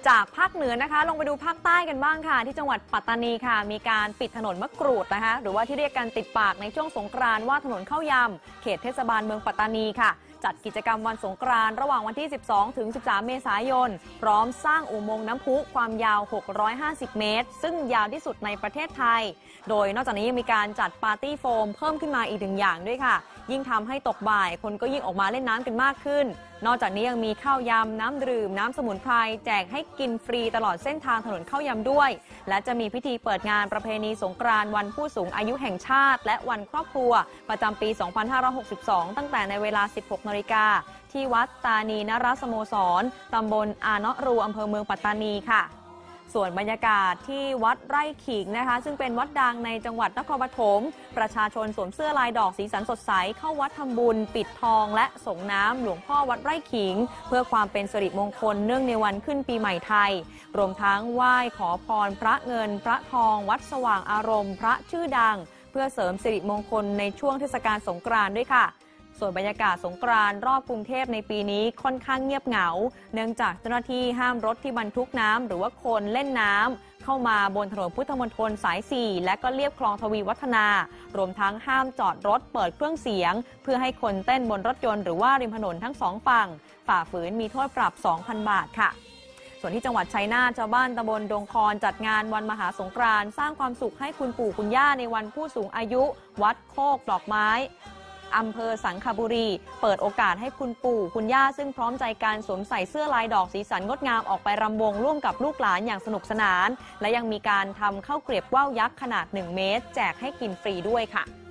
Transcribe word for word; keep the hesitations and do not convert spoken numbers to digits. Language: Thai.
จากภาคเหนือนะคะลงไปดูภาคใต้กันบ้างค่ะที่จังหวัดปัตตานีค่ะมีการปิดถนนมะกรูดนะคะหรือว่าที่เรียกกันติดปากในช่วงสงกรานต์ว่าถนนข้าวยำเขตเทศบาลเมืองปัตตานีค่ะจัดกิจกรรมวันสงกรานต์ระหว่างวันที่สิบสองถึงสิบสามเมษายนพร้อมสร้างอุโมงค์น้ำพุความยาวหกร้อยห้าสิบเมตรซึ่งยาวที่สุดในประเทศไทยโดยนอกจากนี้ยังมีการจัดปาร์ตี้โฟมเพิ่มขึ้นมาอีกหนึ่งอย่างด้วยค่ะยิ่งทำให้ตกบ่ายคนก็ยิ่งออกมาเล่นน้ำกันมากขึ้นนอกจากนี้ยังมีข้าวยำน้ำดื่มน้ำสมุนไพรแจกให้กินฟรีตลอดเส้นทางถนนข้าวยำด้วยและจะมีพิธีเปิดงานประเพณีสงกรานต์วันผู้สูงอายุแห่งชาติและวันครอบครัวประจำปี สองพันห้าร้อยหกสิบสอง ตั้งแต่ในเวลา สิบหกนาฬิกาที่วัดตานีนรสโมสรตำบลอาเนาะรูอำเภอเมืองปัตตานีค่ะส่วนบรรยากาศที่วัดไร่ขิงนะคะซึ่งเป็นวัดดังในจังหวัดนครปฐมประชาชนสวมเสื้อลายดอกสีสันสดใสเข้าวัดทำบุญปิดทองและส่งน้ำหลวงพ่อวัดไร่ขิงเพื่อความเป็นสิริมงคลเนื่องในวันขึ้นปีใหม่ไทยรวมทั้งไหว้ขอพรพระเงินพระทองวัดสว่างอารมณ์พระชื่อดังเพื่อเสริมสิริมงคลในช่วงเทศกาลสงกรานต์ด้วยค่ะส่วนบรรยากาศสงกรานต์รอบกรุงเทพในปีนี้ค่อนข้างเงียบเหงาเนื่องจากเจ้าหน้าที่ห้ามรถที่บรรทุกน้ำหรือว่าคนเล่นน้ำเข้ามาบนถนนพุทธมณฑลสายสี่และก็เลียบคลองทวีวัฒนารวมทั้งห้ามจอดรถเปิดเครื่องเสียงเพื่อให้คนเต้นบนรถยนต์หรือว่าริมถนนทั้งสองฝั่งฝ่าฝืนมีโทษปรับ สองพัน บาทค่ะส่วนที่จังหวัดชัยนาทชาวบ้านตำบลดงคอนจัดงานวันมหาสงกรานต์สร้างความสุขให้คุณปู่คุณย่าในวันผู้สูงอายุวัดโคกดอกไม้อำเภอสังขบุรีเปิดโอกาสให้คุณปู่คุณย่าซึ่งพร้อมใจการสวมใส่เสื้อลายดอกสีสันงดงามออกไปรำวงร่วมกับลูกหลานอย่างสนุกสนานและยังมีการทำข้าวเกรียบว่าวยักษ์ขนาดหนึ่งเมตรแจกให้กินฟรีด้วยค่ะ